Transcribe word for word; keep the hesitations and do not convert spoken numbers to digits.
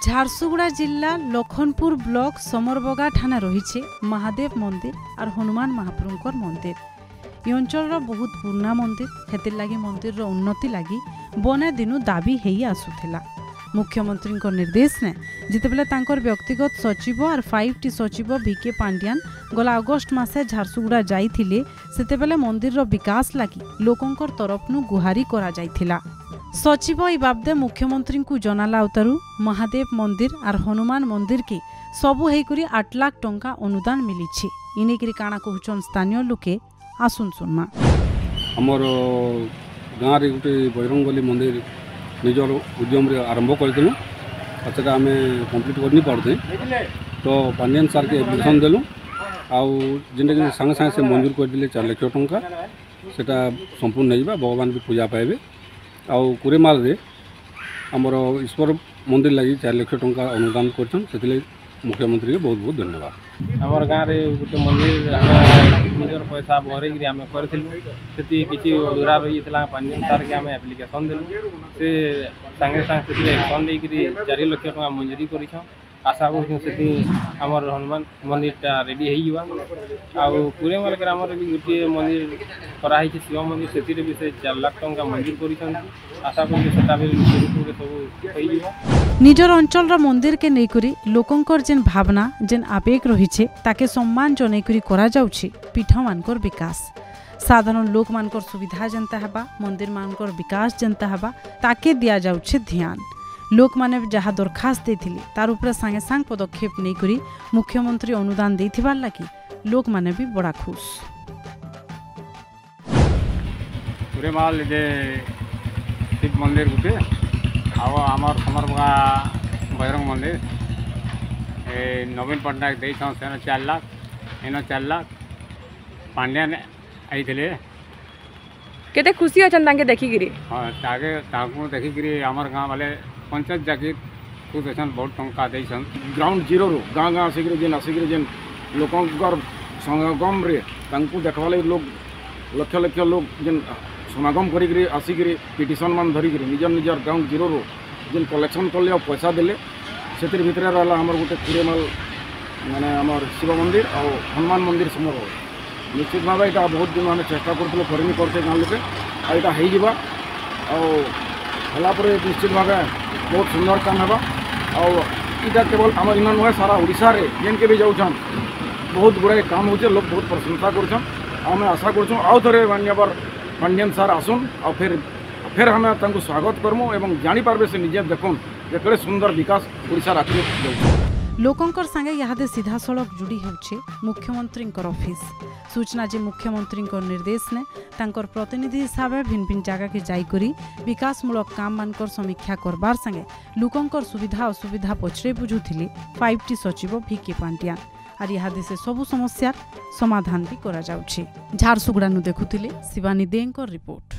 झारसुगुड़ा जिला लखनपुर ब्लॉक समरबगा थाना रही महादेव मंदिर और हनुमान महाप्रभुंकर मंदिर। ये अंचल बहुत पुराना मंदिर हेतिर लगी मंदिर उन्नति लगी बने दिनु दाबी हेई आसुथिला। मुख्यमंत्री निर्देश ने जितेबले तांकर व्यक्तिगत सचिव और फाइव टी सचिव भिके पांड्यान गला अगस्ट मासे झारसुगुड़ा जाइथिले सेतेबेले मंदिर विकास लगी लोकंकर तरफनु गुहारी करा जाइथिला। सचिव ई बाबदे मुख्यमंत्री को जनाला उतारू महादेव मंदिर और हनुमान मंदिर के सबू हेकरी आठ लाख टंका अनुदान मिली। इनेकरी काना कहउछन स्थानीय लोके आसुन सुनमा। हमर गाँव रे गुटे बजरंगबली मंदिर निजर उद्यम रे आरंभ करथिलु अच्छा आम कंप्लीट करनी पड़ते तो पांडियन सार के एप्लिकेशन देलु आउ जिनके संगे संगे से मंजूर करदे चार लाख टंका सेटा संपूर्ण नहीं भगवान भी पूजा पाइबे। आउ कुरेमाल रे हमर ईश्वर मंदिर लगी चार लाख टंका अनुदान करछन सेतिले मुख्यमंत्री के बहुत बहुत धन्यवाद। हमर गाँव रे गुटे मंदिर निजर पैसा भरे कि आम करथिलु सेति किछि अधूरा रही थला पांडियन सार के आम एप्लिकेशन देलु से संगे संगे सेति एक्शन दे कि चार लाख टंका मंजूरी करिछ। आशा करछन सेति हमर हनुमान मंदिरटा रेडी हेई जवा। आ कुरेमाल ग्राम रे भी गुटे मंदिर करा है शिव मंदिर सेति रे भी से चार लाख टंका मंजूर करिछन। आशा करछन सेटा भी शुरू सब हेई जवा। निजर अंचल मंदिर के नेकरी लोकंकर जेन भावना जेन आवेग रही ताके सम्मान जनैकरी करा जाउछि पीठ मानकर विकास साधारण लोक मानकर सुविधा जनता हबा मंदिर मानकर विकास जनता हबा ताके दिया जाउछि ध्यान। लोक माने जहाँ दरखास्त देथिले तार ऊपर संगे संग पदक्षेप नै करी मुख्यमंत्री अनुदान देथिबार लागि लोक माने भी बड़ा खुश। कुरेमाल जे शिव मंदिर गुटे आव आमर समरबगा बजरंग मंदिर ए नवीन पट्टनायक दे सेन चार लाख एन चार लाख पांड्यान आईथिले केते खुशी अछन तांके देखिगिरी। हाँ ताके ताकू देखिगिरी आमर गाँव वाले पंचायत जाके खुश अछन बहुत टंका देछन। ग्राउंड जीरो रो गाँ गाँ आसिक जेन आसिक जेन लोकंकर समागम रे तांकू देखवाले लोग लक्ष लक्ष लोग जेन समागम करी आसिक पिटिशन मान धरिक निजर निजर ग्राउंड जीरो रो जेन कलेक्शन कले पैसा देले से भितर रहा आमर गोटे कुरेमाल माने आमर शिव मंदिर और हनुमान मंदिर समर निश्चित भाव यहाँ बहुत दिन आम चेष्टा करूँ करनी करते गाँव लोके आईटा होगापर निश्चित भाव बहुत सुंदर काम है। आईटा केवल आम इन नुहे सारा ओडिशा रे जेन के भी जाऊन बहुत गुड़ाए काम होचे लोग बहुत प्रशंसा कर आम आशा करूँ आउ थे मान्यवर पांडियन सार आसुन आ फिर फिर हमें तांको स्वागत करमु एवं जानी पारबे से निजे देखुन जे केड़े सुंदर विकास ओडिशा राखले जाउछ। लोकंकर संगे यादे सीधा सड़क जुड़ी होउछे मुख्यमंत्री ऑफिस। सूचना जे मुख्यमंत्री निर्देश ने तांकर प्रतिनिधि हिसाब से भिन्न भिन्न जगह के जाई करी विकासमूलक काम मानकर समीक्षा करबार संगे लोकंकर सुविधा असुविधा पछरे बुझुथिले फाइव टी सचिव भिके पांड्यान और यादे से सबु समस्यार समाधान भी करा जाउछे। झारसुगुड़ा नु देखुथिले शिवानी देंकर रिपोर्ट।